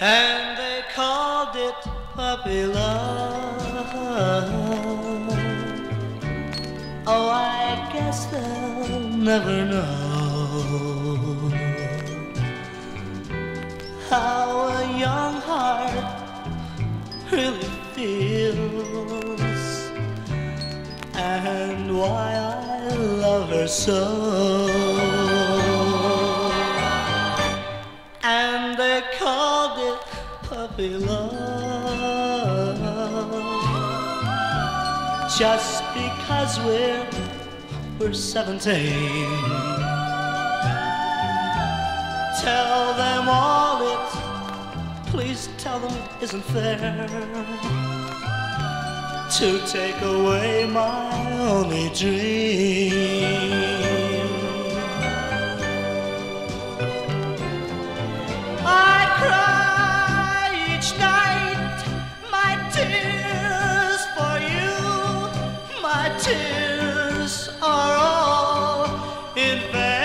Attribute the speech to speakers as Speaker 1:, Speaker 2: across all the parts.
Speaker 1: and they called it puppy love. Oh, I guess they'll never know how a young heart really feels, and why I love her so. And they called it puppy love just because we're 17. Tell them all it, please tell them it isn't fair to take away my only dream. I cry each night my tears for you. My tears are all in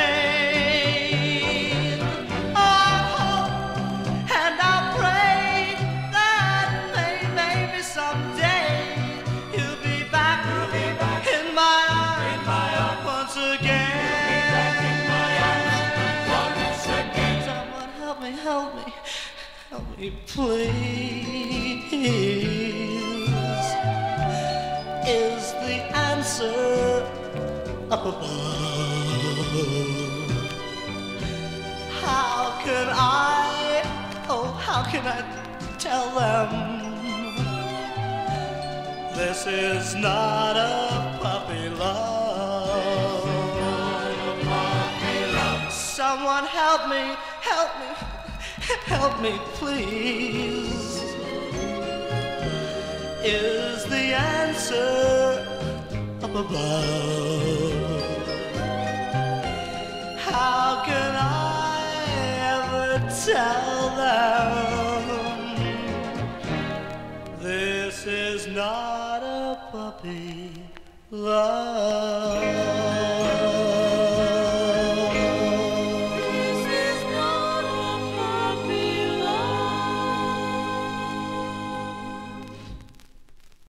Speaker 1: vain. Oh, and I pray that maybe someday you'll be back in my arms once again. Someone help me, help me, help me, please. Is the answer up above? How can how can I tell them this is not a puppy love? Someone help me, help me, help me, please. Is the answer up above? How can I ever tell them this is not a puppy love?